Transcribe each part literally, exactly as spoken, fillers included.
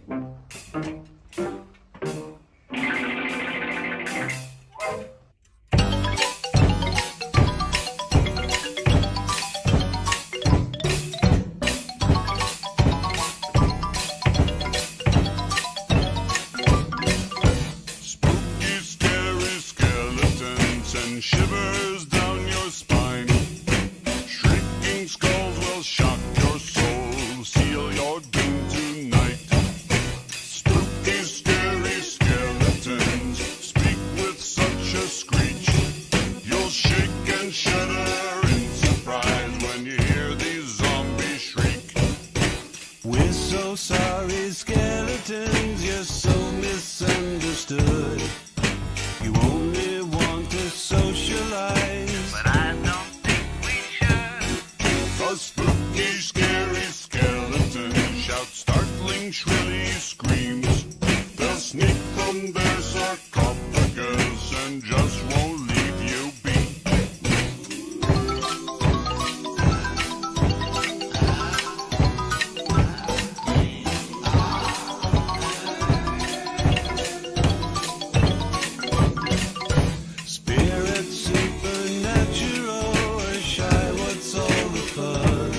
Shivers down your spine. Shrieking skulls will shock your soul, seal your doom tonight. Spooky, scary skeletons speak with such a screech. You'll shake and shudder in surprise when you hear these zombies shriek. We're so sorry, skeletons, you're so misunderstood. You only want to socialize, but I don't think we should. A spooky, scary skeleton shouts startling, shrilly screams. They'll sneak from their sarcophagus and just won't leave you be.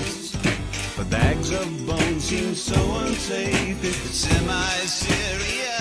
Bags of bones seem so unsafe if it's semi-serious.